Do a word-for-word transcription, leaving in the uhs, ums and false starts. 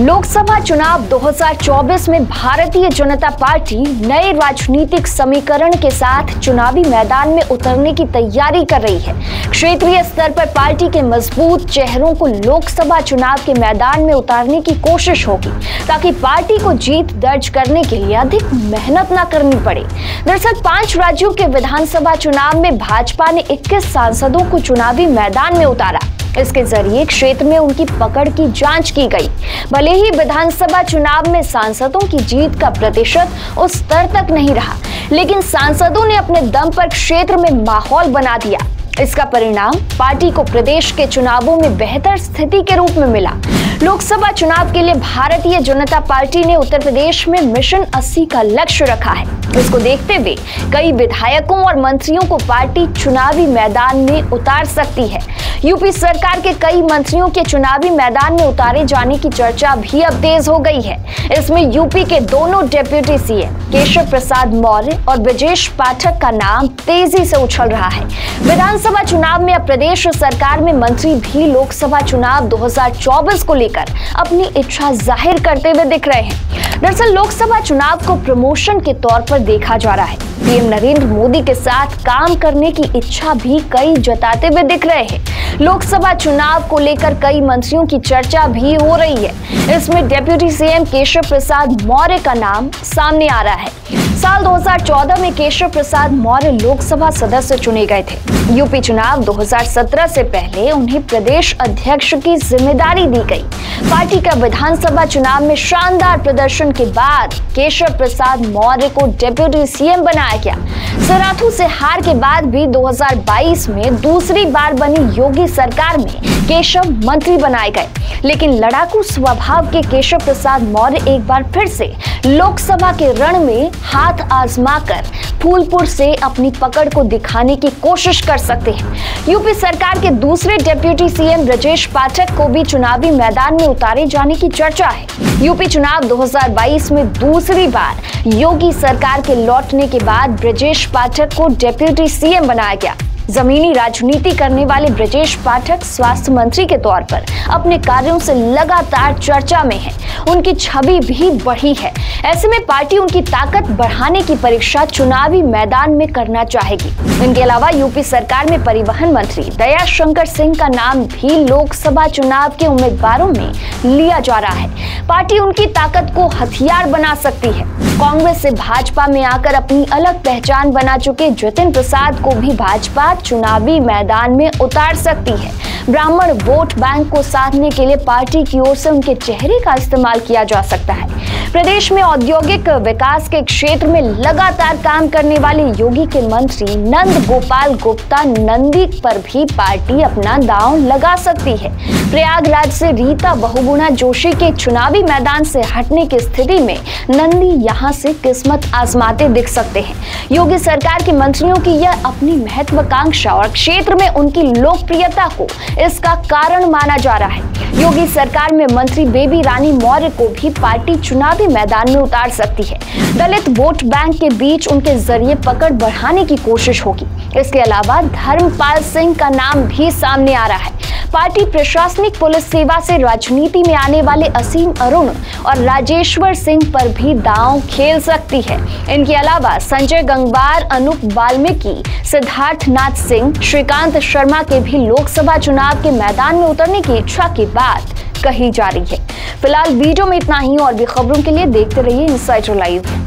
लोकसभा चुनाव दो हज़ार चौबीस में भारतीय जनता पार्टी नए राजनीतिक समीकरण के साथ चुनावी मैदान में उतरने की तैयारी कर रही है। क्षेत्रीय स्तर पर पार्टी के मजबूत चेहरों को लोकसभा चुनाव के मैदान में उतारने की कोशिश होगी ताकि पार्टी को जीत दर्ज करने के लिए अधिक मेहनत न करनी पड़े। दरअसल पांच राज्यों के विधानसभा चुनाव में भाजपा ने इक्कीस सांसदों को चुनावी मैदान में उतारा। इसके जरिए क्षेत्र में उनकी पकड़ की जांच की गई। भले ही विधानसभा चुनाव में सांसदों की जीत का प्रतिशत उस स्तर तक नहीं रहा, लेकिन सांसदों ने अपने दम पर क्षेत्र में माहौल बना दिया। इसका परिणाम पार्टी को प्रदेश के चुनावों में बेहतर स्थिति के रूप में मिला। लोकसभा चुनाव के लिए भारतीय जनता पार्टी ने उत्तर प्रदेश में मिशन अस्सी का लक्ष्य रखा है। इसको देखते हुए कई विधायकों और मंत्रियों को पार्टी चुनावी मैदान में उतार सकती है। यूपी सरकार के कई मंत्रियों के चुनावी मैदान में उतारे जाने की चर्चा भी अब तेज हो गई है। इसमें यूपी के दोनों डेप्यूटी सीएम केशव प्रसाद मौर्य और ब्रजेश पाठक का नाम तेजी से उछल रहा है। विधानसभा चुनाव में अब प्रदेश सरकार में मंत्री भी लोकसभा चुनाव दो हज़ार चौबीस को लेकर अपनी इच्छा जाहिर करते हुए दिख रहे हैं। दरअसल लोकसभा चुनाव को प्रमोशन के तौर पर देखा जा रहा है। पीएम नरेंद्र मोदी के साथ काम करने की इच्छा भी कई जताते हुए दिख रहे हैं। लोकसभा चुनाव को लेकर कई मंत्रियों की चर्चा भी हो रही है। इसमें डेप्यूटी सीएम केशव प्रसाद मौर्य का नाम सामने आ रहा है। साल दो हज़ार चौदह में केशव प्रसाद मौर्य लोकसभा सदस्य चुने गए थे। यूपी चुनाव दो हज़ार सत्रह से पहले उन्हें प्रदेश अध्यक्ष की जिम्मेदारी दी गई। पार्टी का विधानसभा चुनाव में शानदार प्रदर्शन के बाद केशव प्रसाद मौर्य को डेप्यूटी सीएम बनाया गया। सराथू से हार के बाद भी दो हज़ार बाईस में दूसरी बार बनी योगी सरकार में केशव मंत्री बनाए गए, लेकिन लड़ाकू स्वभाव के केशव प्रसाद मौर्य एक बार फिर से लोकसभा के रण में हाथ आजमाकर फूलपुर से अपनी पकड़ को दिखाने की कोशिश कर सकते हैं। यूपी सरकार के दूसरे डेप्यूटी सीएम ब्रजेश पाठक को भी चुनावी मैदान में उतारे जाने की चर्चा है। यूपी चुनाव दो हज़ार बाईस में दूसरी बार योगी सरकार के लौटने के बाद ब्रजेश पाठक को डेप्यूटी सीएम बनाया गया। जमीनी राजनीति करने वाले ब्रजेश पाठक स्वास्थ्य मंत्री के तौर पर अपने कार्यों से लगातार चर्चा में है। उनकी छवि भी बढ़ी है। ऐसे में पार्टी उनकी ताकत बढ़ाने की परीक्षा चुनावी मैदान में करना चाहेगी। इनके अलावा यूपी सरकार में परिवहन मंत्री दया शंकर सिंह का नाम भी लोकसभा चुनाव के उम्मीदवारों में लिया जा रहा है। पार्टी उनकी ताकत को हथियार बना सकती है। कांग्रेस से भाजपा में आकर अपनी अलग पहचान बना चुके जतिन प्रसाद को भी भाजपा चुनावी मैदान में उतार सकती है। ब्राह्मण वोट बैंक को साधने के लिए पार्टी की ओर से उनके चेहरे का इस्तेमाल किया जा सकता है। प्रदेश में औद्योगिक विकास के क्षेत्र में लगातार काम करने वाले योगी के मंत्री नंद गोपाल गुप्ता नंदी पर भी पार्टी अपना दांव लगा सकती है। प्रयागराज से रीता बहुगुणा जोशी के चुनावी मैदान से हटने की स्थिति में नंदी यहां से किस्मत आजमाते दिख सकते हैं। योगी सरकार के मंत्रियों की यह अपनी महत्वाकांक्षा और क्षेत्र में उनकी लोकप्रियता को इसका कारण माना जा रहा है। योगी सरकार में मंत्री बेबी रानी मौर्य को भी पार्टी चुनावी मैदान में उतार सकती है। दलित वोट बैंक के बीच उनके जरिए पकड़ बढ़ाने की कोशिश होगी। इसके अलावा धर्मपाल सिंह का नाम भी सामने आ रहा है। पार्टी प्रशासनिक पुलिस सेवा से राजनीति में आने वाले असीम अरुण और राजेश्वर सिंह पर भी दांव खेल सकती है। इनके अलावा संजय गंगवार, अनूप वाल्मीकि, सिद्धार्थ नाथ सिंह, श्रीकांत शर्मा के भी लोकसभा चुनाव के मैदान में उतरने की इच्छा की बात कही जा रही है। फिलहाल वीडियो में इतना ही। और भी खबरों के लिए देखते रहिए इनसाइडर लाइव।